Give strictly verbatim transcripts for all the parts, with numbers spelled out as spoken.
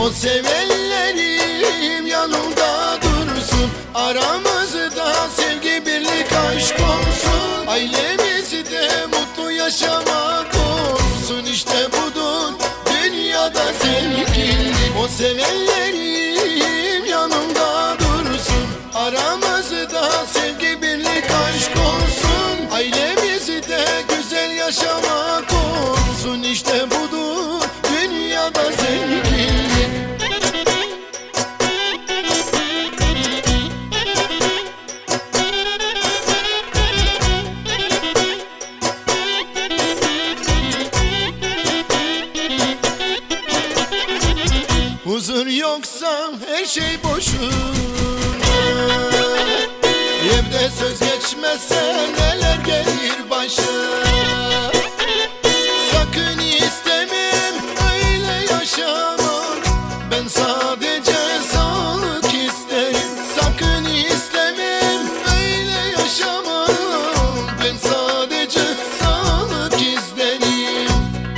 O sevenlerim yanımda dursun, aramızda sevgi, birlik, aşk olsun. Ailemizi de mutlu yaşamak olsun. İşte budur dünyada zenginlik. O sevenlerim yanımda dursun, aramızda sevgi, birlik, aşk olsun. Ailemizi de güzel yaşamak olsun. İşte budur dünyada zenginlik. Huzur yoksa her şey boşuna, evde söz geçmezse neler gelir başa. Sakın istemem öyle yaşamak, ben sadece sağlık isterim. Sakın istemem öyle yaşamak, ben sadece sağlık isterim.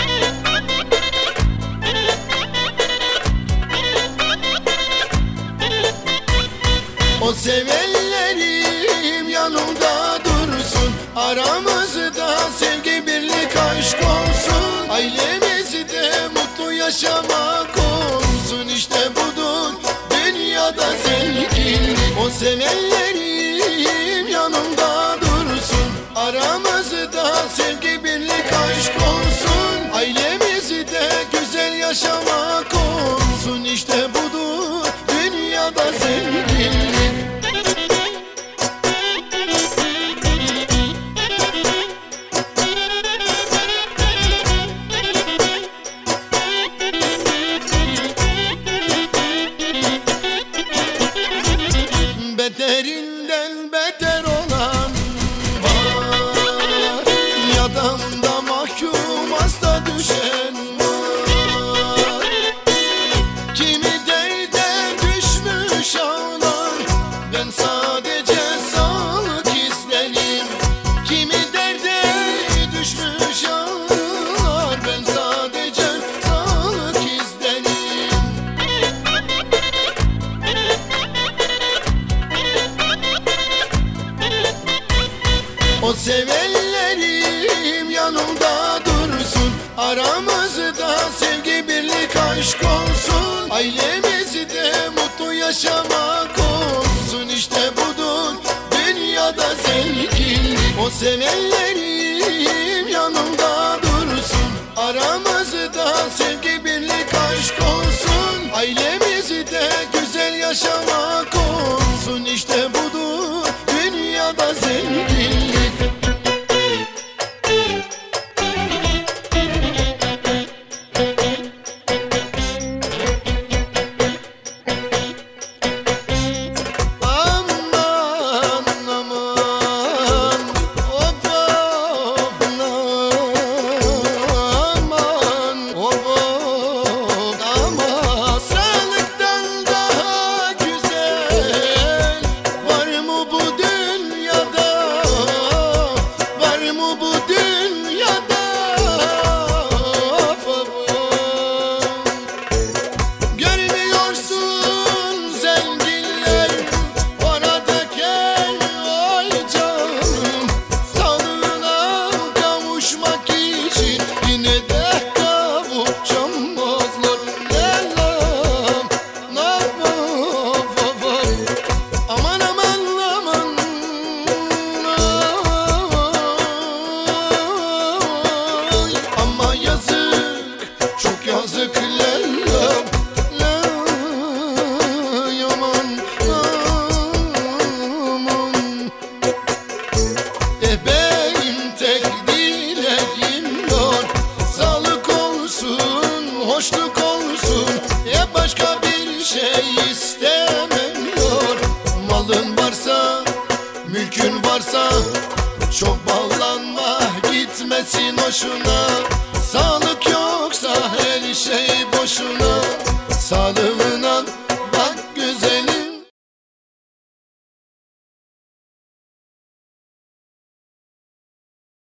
O sevenlerim yanımda dursun, aramızda sevgi, birlik, aşk olsun. Ailemizi de mutlu yaşamak olsun. İşte budur dünyada zenginlik. O sevenlerim yanımda dursun, aramızda sevgi, birlik, aşk olsun. Ailemizi de güzel yaşamak olsun. İşte budur dünyada zenginlik. Beterinden beter olan var, yadanda mahkum hasta düşen var. Kimi derde düşmüş ağlar, ben sadece sağlık isterim. Kimi derde düşmüş ağlar, ben sadece sağlık isterim. O sevenlerim yanımda dursun, aramızda sevgi, birlik, aşk olsun. Ailemizi de mutlu yaşamak olsun. İşte budur dünyada zenginlik. O sevenlerim yanımda dursun, aramızda sevgi, birlik, aşk olsun. Ailemizi de güzel yaşamak olsun. İşte budur dünyada zenginlik. Hoşluk olsun, ya başka bir şey istemiyor. Malın varsa, mülkün varsa, çok bağlanma, gitmesin hoşuna. Sağlık yoksa her şey boşuna. Sağlığı